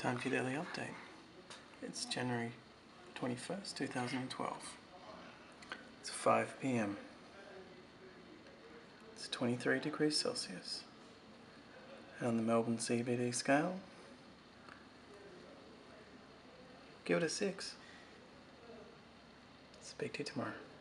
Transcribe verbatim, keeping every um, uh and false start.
Time for your daily update. It's January twenty-first, two thousand twelve. It's five p m It's twenty-three degrees Celsius. And on the Melbourne C B D scale, give it a six. Speak to you tomorrow.